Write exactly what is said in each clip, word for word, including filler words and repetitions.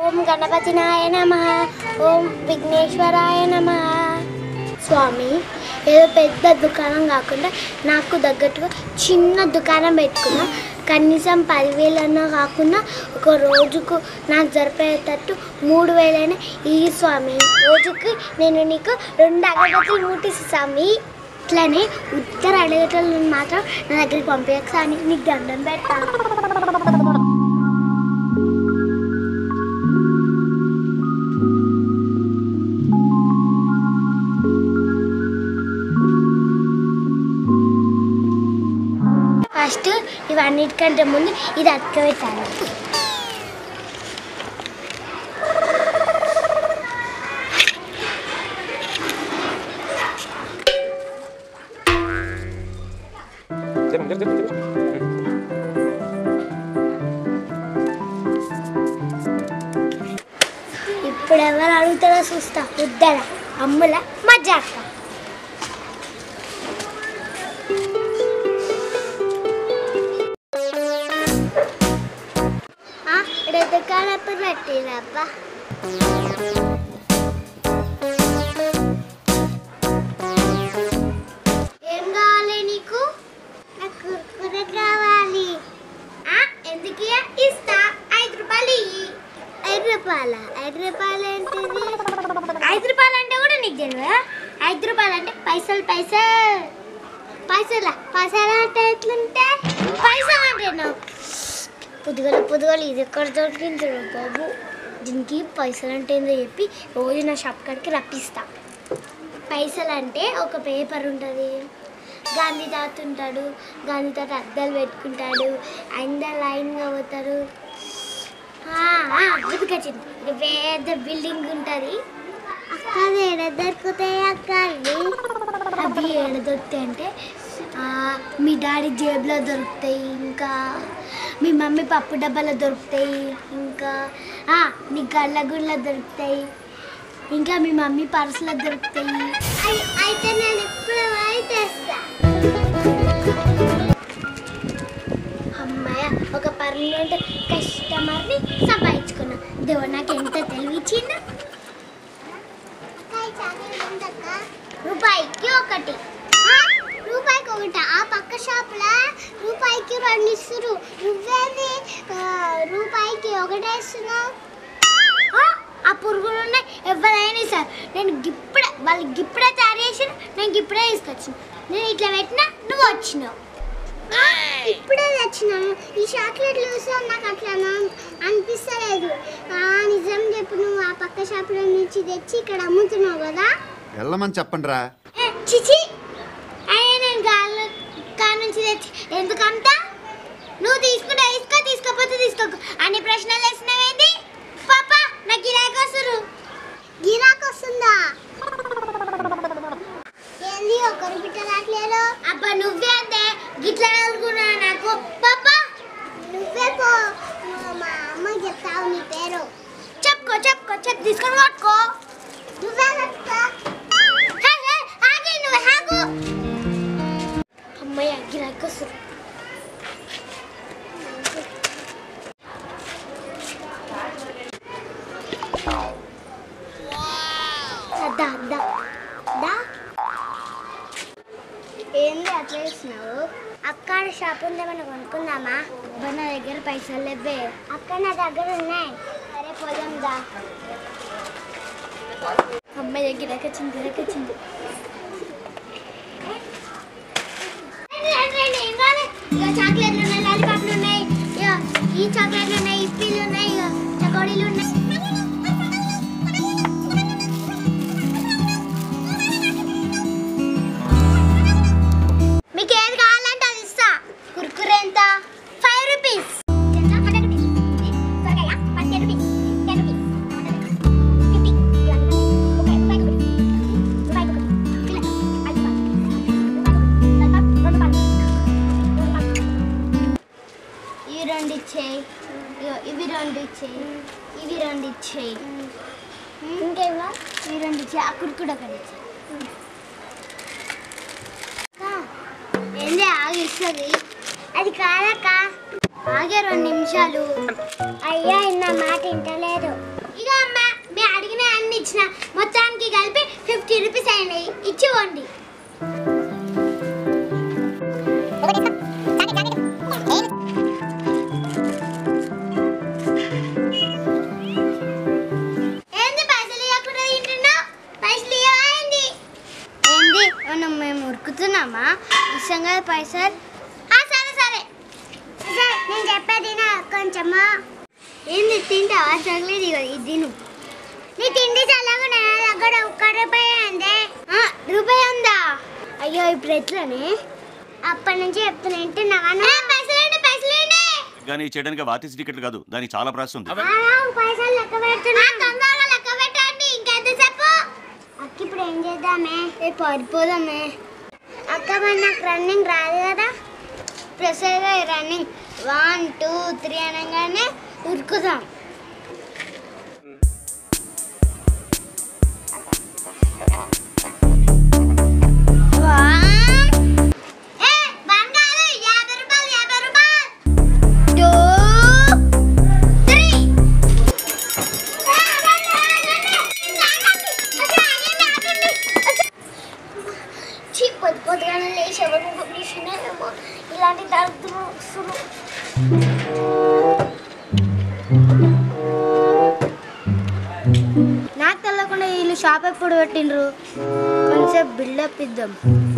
ఓం గణపతినాయ నమః, ఓం విఘ్నేశ్వరాయ నమః. స్వామి, ఏదో పెద్ద దుకాణం కాకుండా నాకు తగ్గట్టుగా చిన్న దుకాణం పెట్టుకున్నా. కనీసం పదివేలన్నా కాకుండా ఒక రోజుకు నాకు సరిపోయేటట్టు మూడు వేలైనా ఈ స్వామి. రోజుకి నేను నీకు రెండు అగరబత్తులు ముట్టిస్తా స్వామి. ఇట్లానే ఉత్తర అడగటలు మాత్రం నా దగ్గరికి పంపించక అని నీకు దండం పెడతా. ఫస్ట్ ఇవన్నిటికంటే ముందు ఇది అతకబెట్టాలి. ఇప్పుడు ఎవరు అడుగుతారో చూస్తా. ఉద్దర అమ్ముల మజాక. దుకాణప్పుడు పెట్టినబ్బా. ఏం కావాలి నీకు? నాకు కుర్కురే కావాలి. ఎందుకు ఇస్తా? ఐదు రూపాయలు. ఐదు రూపాయల ఐదు రూపాయలు ఏంటిది? ఐదు రూపాయలు అంటే కూడా నీకు తెలియదా? ఐదు రూపాయలు అంటే పైసలు పైసలు పైసలా పైసలు అంటే ఎట్లుంటే పైసలు అంటే నువ్వు పొద్దుగల పొద్దుగలు ఇది ఎక్కడ దొరికింది బాబు. దీనికి పైసలు అంటే ఏందో చెప్పి రోజు నా షాప్ కాడికి రప్పిస్తా. పైసలు అంటే ఒక పేపర్ ఉంటుంది, గాంధీ తాత ఉంటాడు, గాంధీ తాత అద్దాలు పెట్టుకుంటాడు, అందరు లైన్గా పోతారు. గుర్తుకొచ్చింది, పెద్ద బిల్డింగ్ ఉంటుంది. అక్క అది ఏడ దొరుకుతాయి అక్క? అవి ఏడ దొరుకుతాయి అంటే మీ డాడీ జేబులో దొరుకుతాయి, ఇంకా మీ మమ్మీ పప్పు డబ్బాలో దొరుకుతాయి, ఇంకా నీ గళ్ళ గుళ్ళ దొరుకుతాయి, ఇంకా మీ మమ్మీ పర్సులో దొరుకుతాయి. అయితే నేను ఎప్పుడు తెస్తా. అమ్మాయ ఒక పర్మనెంట్ కస్టమర్ని సంపాదించుకున్నా. దేవుడు నాకు ఎంత తెలివిచ్చిండు. రూపాయికి ఒకటి, రూపాయికి ఒకటి. ఆ పక్క షాప్లో రూపాయికి రెండు ఇస్తున్నారు. నువ్వేది రూపాయికి ఒకటే ఇస్తున్నావు? ఆ పురుగులు ఉన్నాయి ఎవరైనా సార్. నేను గిప్పుడే వాళ్ళు గిప్పుడే తయారు చేసి నేను గిప్పుడే తీసుకొచ్చిన. నేను ఇట్లా పెట్టినా నువ్వు వచ్చినావు. ఇప్పుడే తెచ్చినాను. ఈ చాక్లెట్లు చూసా నాకు అట్లా అనిపిస్తలేదు. నిజం చెప్పు, నువ్వు ఆ పక్క షాప్లో నుంచి తెచ్చి ఇక్కడ అమ్ముతున్నావు కదా? వెళ్ళమని చెప్పండి రా. చిచి, అయ్యా నేను గాలి కా నుంచి తెచ్చి ఎందుకంతా? నువ్వు తీసుకుంటా తీసుకో, తీసుకోపోతే తీసుకోకు. అన్ని ప్రశ్నలు వేసినవేంది? పాప నా గిరాకీ వస్తురు. గిరాకీ వస్తుందా? ఏంది ఒకరు బిడ్డ రాట్లేదు? అబ్బా నువ్వే అంతే గిట్లా అనుకున్నా నాకు. పాప నువ్వే పో, మా అమ్మ చెప్తావు నీ పేరు. చెప్పుకో చెప్పుకో చెప్పు, తీసుకొని పట్టుకో. నువ్వే పట్టుకో. ఆగే నువ్వు ఆగు. అమ్మాయి గిరాకీ వస్తుంది. ఏంది అట్లా చేస్తున్నావు? అక్కడ షాప్ ఉందేమన్నా కొనుక్కుందామా? అబ్బా నా దగ్గర పైసలు లేవే. అక్కడ నా దగ్గర ఉన్నాయి. సరే పోదాం దా. అమ్మాయి దగ్గర గిరాకొచ్చింది గిరాకొచ్చింది. చాక్లెట్లు ఉన్నాయి, లాలీపాప్లు ఉన్నాయి, ఈ చాక్లెట్లు ఉన్నాయి, ఇప్పీలు ఉన్నాయి, చకోడీలు ఉన్నాయి. మీకు ఏది కావాలంటే అది ఇస్తా. కుర్కురే ఎంత? Five rupees. ఇవి రెండు ఇచ్చేయి, ఇవి రెండు ఇచ్చేయి, ఇవి రెండు ఇచ్చేయి, ఇంకేమో ఇవి రెండు ఇచ్చేయి. ఆ కుర్కుడు ఒకటి ఇచ్చేయి. ఏంది ఆగి ఇస్తుంది? అది కాదక్క, ఆగే రెండు నిమిషాలు. అయ్యా ఇన్న మాట వింటలేదు. ఇచ్చివ్వండి. ఏంది పైసలు ఇవ్వకుండా తింటున్నావు? పైసలు ఇవ్వండి. ఏంది మనం మేము ఉరుకుతున్నామా? ఇష్టంగా పైసలు. సరే సరే నేను చెప్పేది కొంచెమా. ఏంది తింటావా? చాక్లెట్ ఇది తిను. నీ తిండి చల్లగా దగ్గర ఒక్క రూపాయి అందే. రూపాయి ఉందా? అయ్యో ఇప్పుడు ఎట్లనే? అప్పటి నుంచి చెప్తున్నా వింటున్నా పైసలేండి పైసలేండి. కానీ చేయడానికి వాతిస్ టికెట్లు కాదు, దానికి చాలా ప్రాసెస్ ఉంది. పైసలు లెక్క పెడుతున్నా. తొందరగా లెక్క పెట్టండి. ఇంకెంతసేపు? అక్క ఇప్పుడు ఏం చేద్దామే? రేపు పడిపోదామే. అక్క మరి నాకు రన్నింగ్ రాదు కదా. ప్రెషర్గా రన్నింగ్ వన్ టూ త్రీ అనగానే ఉరుకుదాం. పొద్దు పొద్దుగానే లేచి ఎవరు మిషనేమో ఇలాంటి దరిద్రం వస్తులు. నాకు తెలియకుండా వీళ్ళు షాప్ ఎప్పుడు పెట్టిండ్రు? కొంచెం బిల్డప్ ఇద్దాం.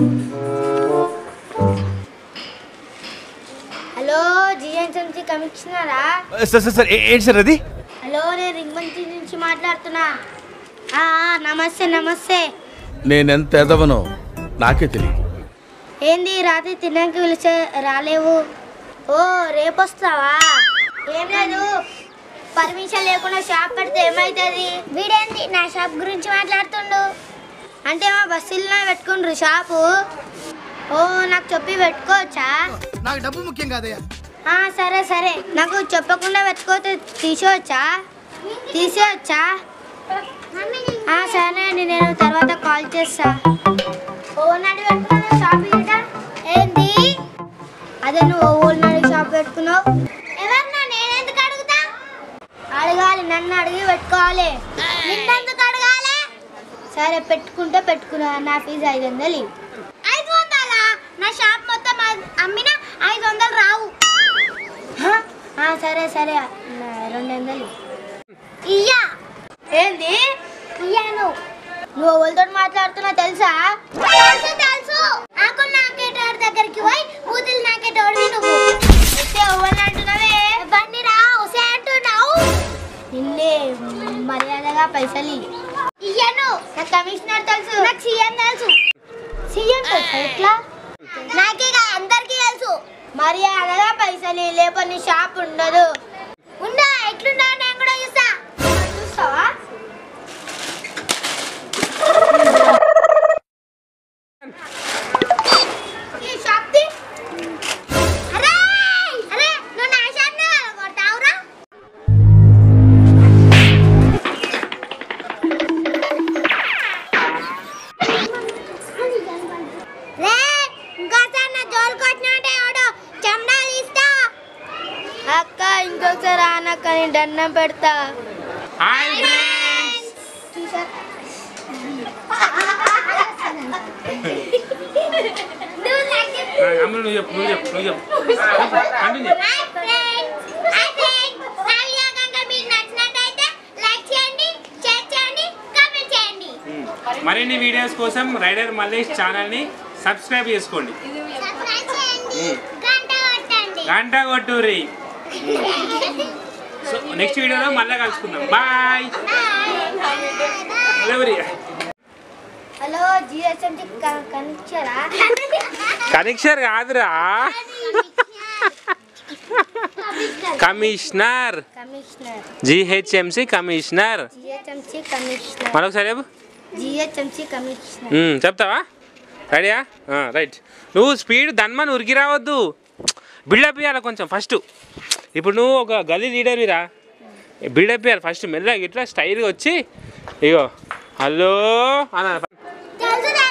హలో జిఎన్ఎంసీ కమిషనరా? సార్ సార్ సార్ ఏంటి సార్ అది? హలో నేను రింగ్మంచి నుంచి మాట్లాడుతున్నా. నమస్తే నమస్తే. నేనెంత ఎదవనో నాకే తెలియదు. ఏంది రాత్రి తినడానికి పిలిచే రాలేవు? ఓ రేపు వస్తావా? ఏం లేదు, పర్మిషన్ లేకుండా షాప్ పెడితే ఏమవుతుంది? వీడేంది నా షాప్ గురించి మాట్లాడుతుండు? అంటే మా బస్సులో పెట్టుకుండ్రు షాపు. ఓ నాకు చెప్పి పెట్టుకోవచ్చా? నాకు డబ్బు ముఖ్యం కాదయ్యా. సరే సరే నాకు చెప్పకుండా పెట్టుకోతే తీసేవచ్చా? తీసేవచ్చా? సరే అండి, నేను తర్వాత కాల్ చేస్తా. ఓనాడు పెట్టుకున్నావు షాప్ ఇట? ఏంటి అదే నువ్వు ఓనాడు షాప్ పెట్టుకున్నావు? ఎవరన్నా? నేనెందుకు అడుగుతా? అడగాలి, నన్ను అడిగి పెట్టుకోవాలి. నిన్నెందుకు అడగాలి? సరే పెట్టుకుంటే పెట్టుకున్నా. నా ఫీజు ఐదు వందలు. ఐదు వందలా? నా షాప్ మొత్తం అమ్మినా ఐదు వందలు రావు. సరే సరే రెండు వందలు ఇయ్యా. ఏంది ఇయ్యాను? నువ్వు ఎవరితో మాట్లాడుతున్నా తెలుసా? తెలుసు తెలుసు. నాకు నాకేటోడి దగ్గరికి పోయి ఊతులు నాకేటోడి నువ్వు ఎవరిని అంటున్నావే? బండి రా ఉసే అంటున్నావు. నిన్నే మర్యాదగా పైసలు ఇయ్యను. నాకు కమిషనర్ తెలుసు, నాకు సీఎం తెలుసు. సీఎం తెలుసు ఎట్లా? నాకే అందరికీ తెలుసు. మర్యాదగా పైసలు లేకపోతే నీ షాప్ ఉండదు. ఉందా? ఎట్లున్నా నేను కూడా చూస్తా. చూస్తావా? ఈ షాప్ ది అరే అరే నువ్వు నా షాప్ నే కొడతావురా? రే ఇంకోసారి నా జోలికి వచ్చినట్టే ఆడు చెమడా తీస్తా. అక్క ఇంకొకసారి ఆనక్క నేను దండం పెడతా. మరిన్ని వీడియోస్ కోసం రైడర్ మల్లేష్ ఛానల్ ని సబ్స్క్రైబ్ చేసుకోండి. గంట కొట్టుర్రి. సో నెక్స్ట్ వీడియోలో మళ్ళీ కలుసుకుందాం. బాయ్. హలో జిఎస్ఎంసీ కనెక్షరా? కనెక్షన్ కాదురా, commissioner. Commissioner GHMC commissioner. GHMC commissioner. మరొకసారి చెప్పు. GHMC commissioner. చెప్తావా? రెడీయా? రైట్. నువ్వు స్పీడ్ దన్మని ఉరికి రావద్దు, బిల్డప్ ఇవ్వాలి కొంచెం ఫస్ట్. ఇప్పుడు నువ్వు ఒక గల్లీ లీడర్విరా, బిల్డప్ ఇవ్వాలి ఫస్ట్. మెల్లగా ఇట్లా స్టైల్గా వచ్చి ఇగో హలో అన్న.